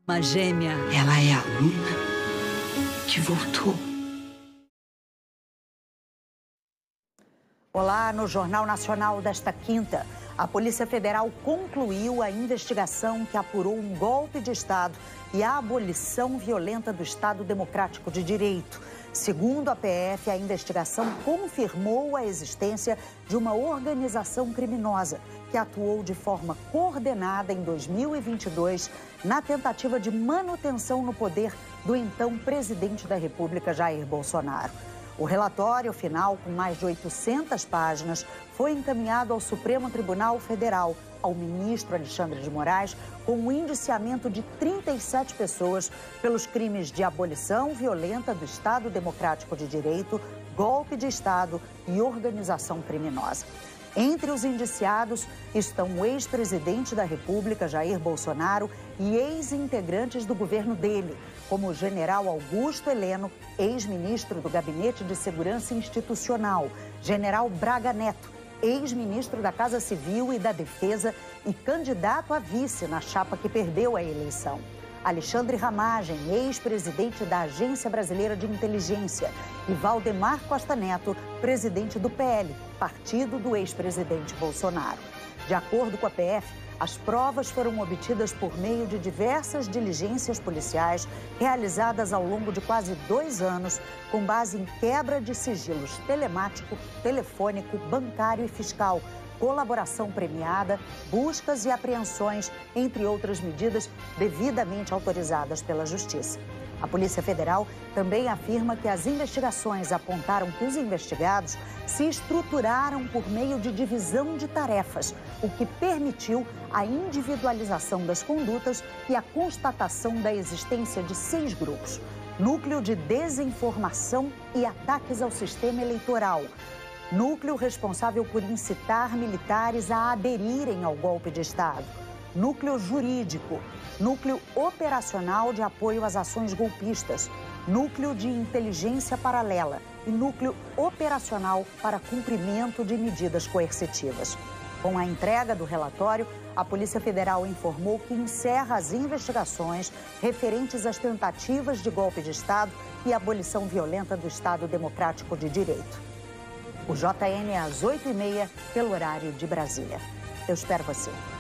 Uma gêmea. Ela é a aluna que voltou. Olá, no Jornal Nacional desta quinta, a Polícia Federal concluiu a investigação que apurou um golpe de Estado e a abolição violenta do Estado Democrático de Direito. Segundo a PF, a investigação confirmou a existência de uma organização criminosa que atuou de forma coordenada em 2022 na tentativa de manutenção no poder do então presidente da República, Jair Bolsonaro. O relatório final, com mais de 800 páginas, foi encaminhado ao Supremo Tribunal Federal, ao ministro Alexandre de Moraes, com o indiciamento de 37 pessoas pelos crimes de abolição violenta do Estado Democrático de Direito, golpe de Estado e organização criminosa. Entre os indiciados estão o ex-presidente da República, Jair Bolsonaro, e ex-integrantes do governo dele, como o general Augusto Heleno, ex-ministro do Gabinete de Segurança Institucional, general Braga Neto, ex-ministro da Casa Civil e da Defesa e candidato a vice na chapa que perdeu a eleição, Alexandre Ramagem, ex-presidente da Agência Brasileira de Inteligência, e Valdemar Costa Neto, presidente do PL, partido do ex-presidente Bolsonaro. De acordo com a PF, as provas foram obtidas por meio de diversas diligências policiais realizadas ao longo de quase 2 anos, com base em quebra de sigilos telemático, telefônico, bancário e fiscal, colaboração premiada, buscas e apreensões, entre outras medidas devidamente autorizadas pela Justiça. A Polícia Federal também afirma que as investigações apontaram que os investigados se estruturaram por meio de divisão de tarefas, o que permitiu a individualização das condutas e a constatação da existência de 6 grupos: núcleo de desinformação e ataques ao sistema eleitoral, núcleo responsável por incitar militares a aderirem ao golpe de Estado, núcleo jurídico, núcleo operacional de apoio às ações golpistas, núcleo de inteligência paralela e núcleo operacional para cumprimento de medidas coercitivas. Com a entrega do relatório, a Polícia Federal informou que encerra as investigações referentes às tentativas de golpe de Estado e abolição violenta do Estado Democrático de Direito. O JN é às 8h30, pelo horário de Brasília. Eu espero você.